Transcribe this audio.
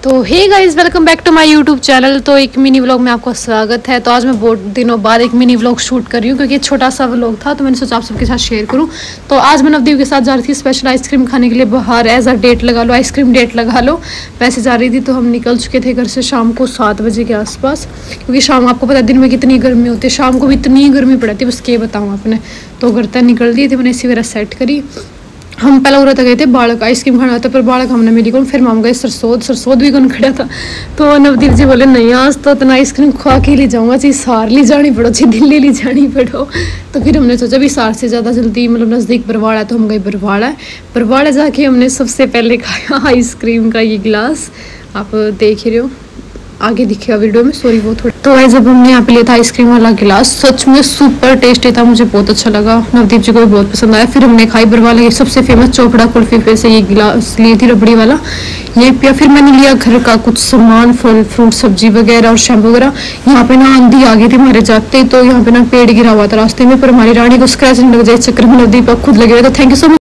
तो hey guys, welcome back to my YouTube channel. तो एक मिनी व्लॉग में आपका स्वागत है। तो आज मैं बहुत दिनों बाद एक मिनी व्लॉग शूट कर रही हूँ क्योंकि छोटा सा व्लॉग था, तो मैंने सोचा आप सबके साथ शेयर करूँ। तो आज मैं नवदीप के साथ जा रही थी स्पेशल आइसक्रीम खाने के लिए बाहर। एज अ डेट लगा लो, आइसक्रीम डेट लगा लो, वैसे जा रही थी। तो हम निकल चुके थे घर से शाम को 7 बजे के आसपास, क्योंकि शाम आपको पता है दिन में कितनी गर्मी होती है, शाम को भी इतनी गर्मी पड़ती है, बस क्या बताऊँ आपने। तो घर तक निकल दिए थे, मैंने इसी वगैरह सेट करी। हम पहले उधर तक गए थे बालक आइसक्रीम खाना था, पर बालक हमने मेरी कौन, फिर हम गए सरसोद भी कौन खड़ा था। तो नवदीप जी बोले नहीं आज तो इतना आइसक्रीम खा के ले जाऊँगा, चाहे सार ले जानी पड़ो चाहे दिल्ली ले जानी पड़ो। तो फिर हमने सोचा भी सार से ज़्यादा जल्दी मतलब नज़दीक बरवाड़ा है, तो हम गए बरवाड़ा। बरवाड़ा जाके हमने सबसे पहले खाया आइसक्रीम का ये गिलास, आप देख ही रहे हो, आगे दिखेगा वीडियो में, सॉरी वो थोड़ा। तो जब हमने यहाँ पे लिया था आइसक्रीम वाला गिलास, सच में सुपर टेस्टी था, मुझे बहुत अच्छा लगा, नवदीप जी को भी बहुत पसंद आया। फिर हमने खाई बरवाला की सबसे फेमस चोपड़ा कुल्फी पे से ये गिलास ली थी रबड़ी वाला, ये पिया। फिर मैंने लिया घर का कुछ सामान, फल फ्रूट सब्जी वगैरह और शैम्पू वगैरह। यहाँ पे ना आंधी आ गई थी हमारे जाते, तो यहाँ पे ना पेड़ गिरा हुआ था रास्ते में, पर हमारी रानी को स्क्रैच नहीं लग जाए इस चक्कर में नवदीप खुद लगे हुए थे। Thank you so much.